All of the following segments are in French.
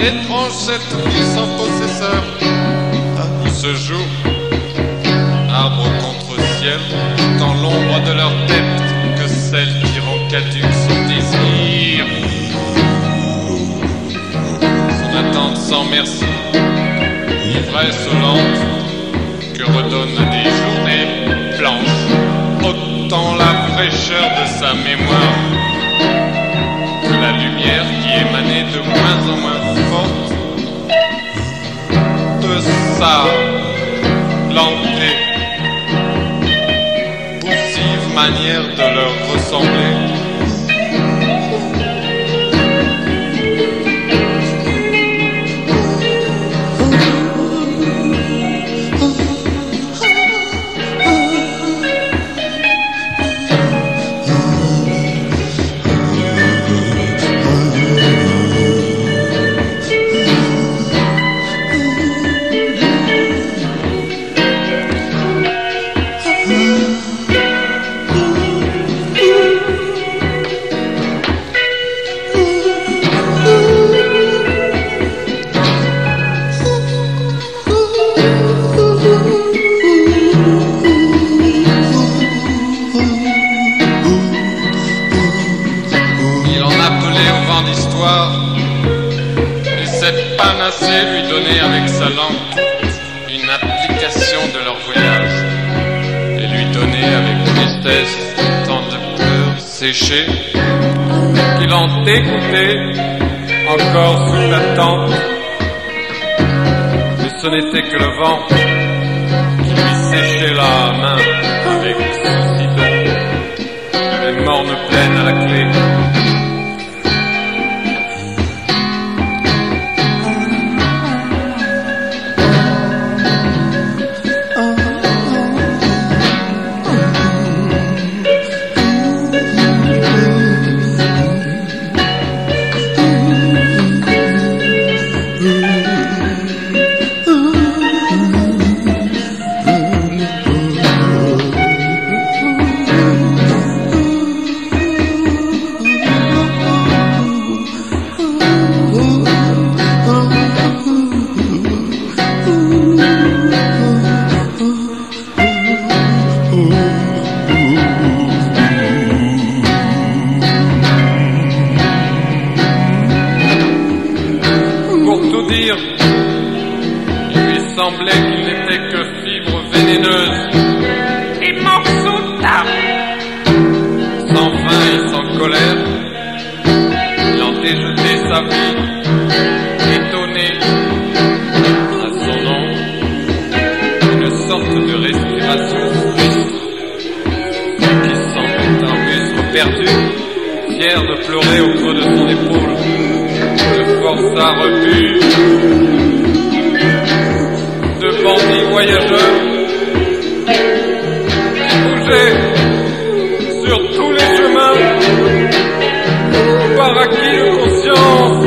étrange cette vie sans possesseur où se joue arbre contre ciel, dans l'ombre de leur tête que celle qui rend caduque son désir. Son attente sans merci, ivresse lente que redonnent des journées blanches, autant la fraîcheur de sa mémoire que la lumière qui émanait de moins en moins forte de sa lentée, poussive manière de leur ressembler. Et cette panacée lui donnait avec sa langue une application de leur voyage, et lui donnait avec tristesse tant de pleurs séchés qu'il en écoutait encore sous la tente. Mais ce n'était que le vent qui lui séchait la main avec souci d'eau, les mornes pleines à la clé. Il lui semblait qu'il n'était que fibre vénéneuse et morceaux d'âme. Sans faim et sans colère, il en déjetait sa vie, étonné à son nom, une sorte de respiration triste qui semblait un muscle perdu, fier de pleurer au creux de son épaule. De force à rebut, de bandits voyageurs qui bougeaient sur tous les chemins par acquis de conscience.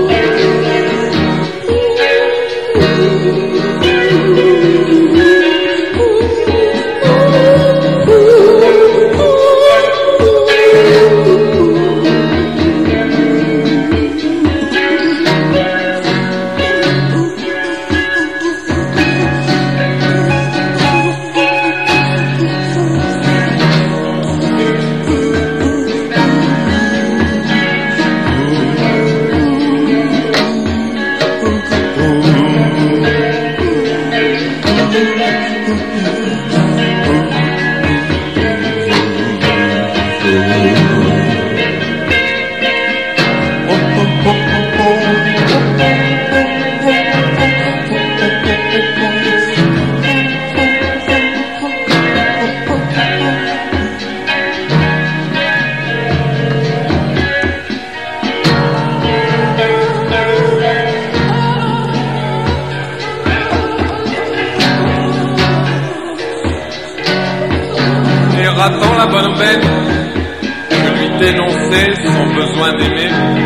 Ratant la bonne aubaine que lui dénonçait son besoin d'aimer,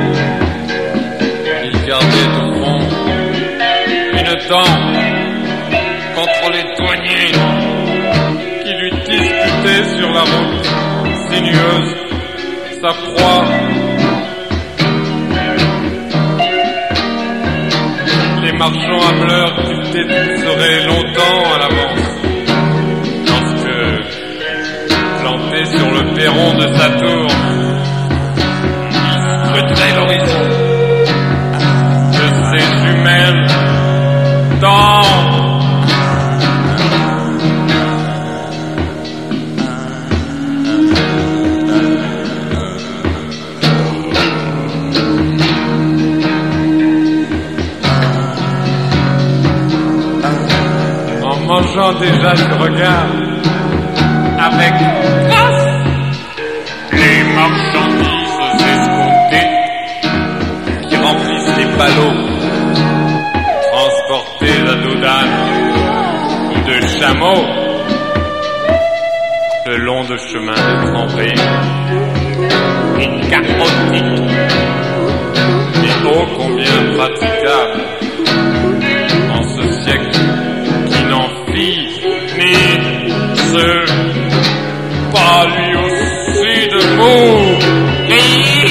il gardait au fond une dent contre les douaniers qui lui disputaient sur la route sinueuse sa proie. marchands à pleurs qui t'étoufferaient longtemps à l'avance. Lorsque, planté sur le perron de sa tour, il scruterait l'horizon de ces humaines dans mangeant déjà ce regard avec grâce les marchandises escomptées qui remplissent les ballots transportés à dos d'âne ou de chameau le long de chemins détrempés et chaotiques et ô combien praticables en ce siècle ni ce pas lui aussi de mourir.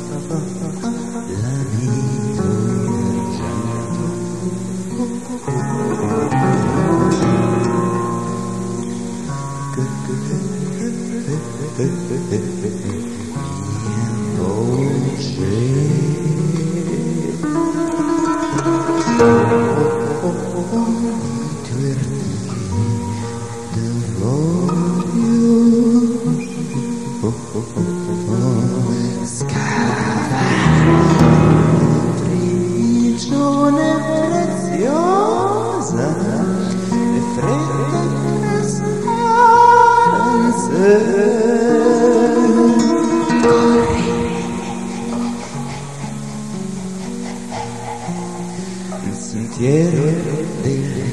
Sentiero delle